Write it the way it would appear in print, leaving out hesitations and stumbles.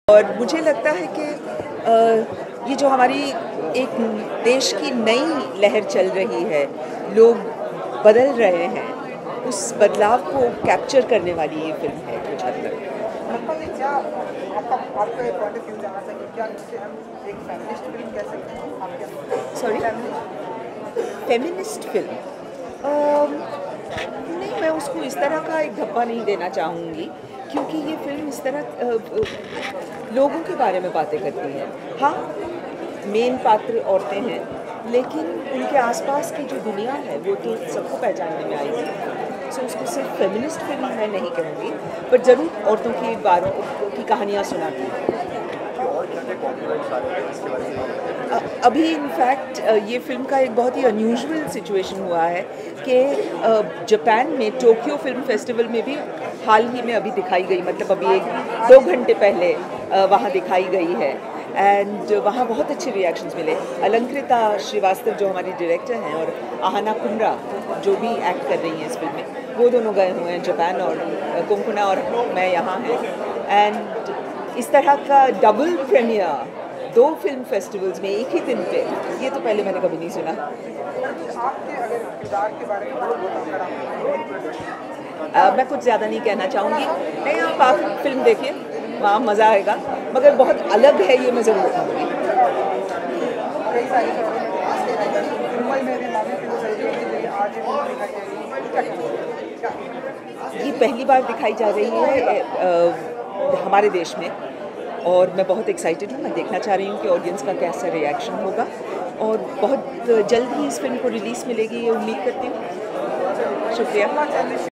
और मुझे लगता है कि ये जो हमारी एक देश की नई लहर चल रही है, लोग बदल रहे हैं, उस बदलाव को कैप्चर करने वाली ये फिल्म है कुछ हद तक। सॉरी, फेमिनिस्ट फिल्म नहीं, मैं उसको इस तरह का एक धब्बा नहीं देना चाहूँगी, क्योंकि ये फिल्म इस तरह लोगों के बारे में बातें करती है। हाँ, मेन पात्र औरतें हैं, लेकिन उनके आसपास की जो दुनिया है वो तो सबको पहचानने में आएगी। सो उसको सिर्फ फेमिनिस्ट फिल्म मैं नहीं कहूँगी, बट ज़रूर औरतों की बारों की कहानियाँ सुनाती है। अभी इनफैक्ट ये फिल्म का एक बहुत ही अनयूजुअल सिचुएशन हुआ है कि जापान में टोक्यो फिल्म फेस्टिवल में भी हाल ही में अभी दिखाई गई, मतलब अभी 1-2 घंटे पहले वहाँ दिखाई गई है। एंड वहाँ बहुत अच्छे रिएक्शंस मिले। अलंकृता श्रीवास्तव जो हमारी डायरेक्टर हैं और आहना कुंद्रा जो भी एक्ट कर रही हैं इस फिल्म में, वो दोनों गए हुए हैं जापान, और कुंकुना और मैं यहाँ हैं। एंड इस तरह का डबल प्रीमियर 2 फिल्म फेस्टिवल्स में एक ही दिन पे, ये तो पहले मैंने कभी नहीं सुना। मैं कुछ ज़्यादा नहीं कहना चाहूँगी। नहीं, आप आकर फिल्म देखिए, वहाँ मज़ा आएगा, मगर बहुत अलग है ये मैं ज़रूर कहूँगी। ये पहली बार दिखाई जा रही है हमारे देश में, और मैं बहुत एक्साइटेड हूँ। मैं देखना चाह रही हूँ कि ऑडियंस का कैसा रिएक्शन होगा, और बहुत जल्द ही इस फिल्म को रिलीज़ मिलेगी ये उम्मीद करती हूँ। शुक्रिया।